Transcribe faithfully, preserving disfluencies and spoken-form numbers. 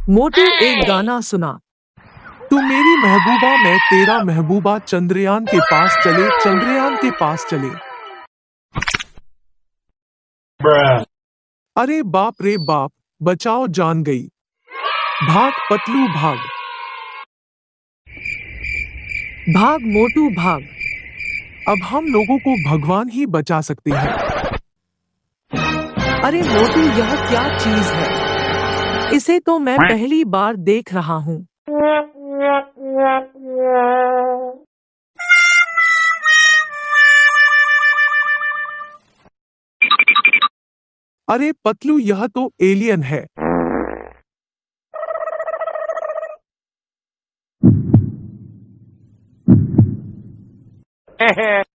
मोटू एक गाना सुना। तू मेरी महबूबा मैं तेरा महबूबा, चंद्रयान के पास चले, चंद्रयान के पास चले। अरे बाप रे बाप, बचाओ जान गई। भाग पतलू भाग। भाग मोटू भाग। अब हम लोगों को भगवान ही बचा सकते हैं। अरे मोटू यह क्या चीज है? इसे तो मैं पहली बार देख रहा हूँ। अरे पतलू यह तो एलियन है।